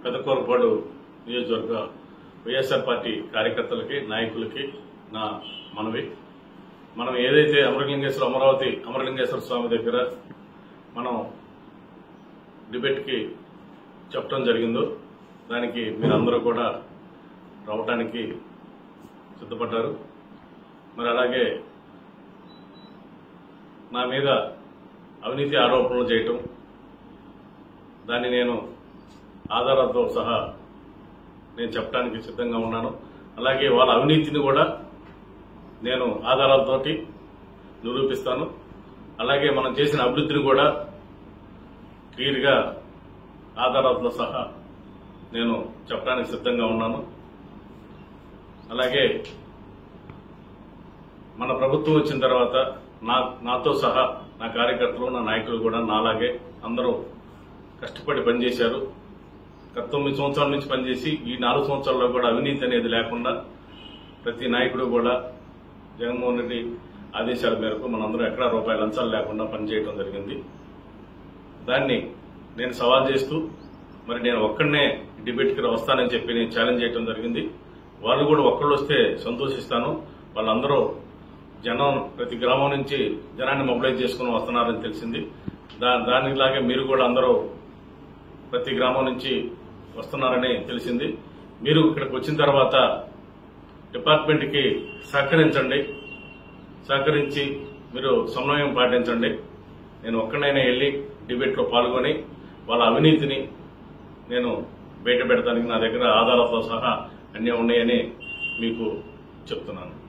పెదకూరపాడు నియోజకవర్గ వైఎస్ఆర్ పార్టీ కార్యకర్తలకి నాయకులకి నా మనవి. మనం ఏదైతే అమరావతి అమరలింగేశ్వర స్వామి దగ్గర మనం డిబేట్కి చెప్పడం జరిగిందో దానికి మీరందరూ కూడా రావటానికి సిద్ధపడ్డారు. మరి అలాగే నా మీద అవినీతి ఆరోపణలు చేయటం, దాన్ని నేను ఆధారాలతో సహా నేను చెప్పడానికి సిద్ధంగా ఉన్నాను. అలాగే వాళ్ళ అవినీతిని కూడా నేను ఆధారాలతోటి నిరూపిస్తాను. అలాగే మనం చేసిన అభివృద్ధిని కూడా క్లియర్గా ఆధారాలతో సహా నేను చెప్పడానికి సిద్ధంగా ఉన్నాను. అలాగే మన ప్రభుత్వం వచ్చిన తర్వాత నాతో సహా నా కార్యకర్తలు, నా నాయకులు కూడా నాలాగే అందరూ కష్టపడి పనిచేశారు. గత 9 సంవత్సరాల నుంచి పనిచేసి ఈ 4 సంవత్సరాల్లో కూడా అవినీతి అనేది లేకుండా ప్రతి నాయకుడు కూడా జగన్మోహన్ రెడ్డి ఆదేశాల మేరకు మనందరూ ఎక్కడా రూపాయల లంచాలు లేకుండా పనిచేయడం జరిగింది. దాన్ని నేను సవాల్ చేస్తూ మరి నేను ఒక్కడనే డిబేట్కి వస్తానని చెప్పి నేను ఛాలెంజ్ చేయడం జరిగింది. వాళ్ళు కూడా ఒక్కళ్ళు వస్తే సంతోషిస్తాను. వాళ్ళందరూ జనం ప్రతి గ్రామం నుంచి జనాన్ని మొబిలైజ్ చేసుకుని వస్తున్నారని తెలిసింది. దానిలాగే మీరు కూడా అందరూ ప్రతి గ్రామం నుంచి వస్తున్నారని తెలిసింది. మీరు ఇక్కడికి వచ్చిన తర్వాత డిపార్ట్మెంట్కి సహకరించి మీరు సమన్వయం పాటించండి. నేను ఒక్కడైనా వెళ్లి డిబేట్లో పాల్గొని వాళ్ళ అవినీతిని నేను బయట పెడతానికి నా దగ్గర ఆధారాలతో సహా అన్నీ ఉన్నాయని మీకు చెప్తున్నాను.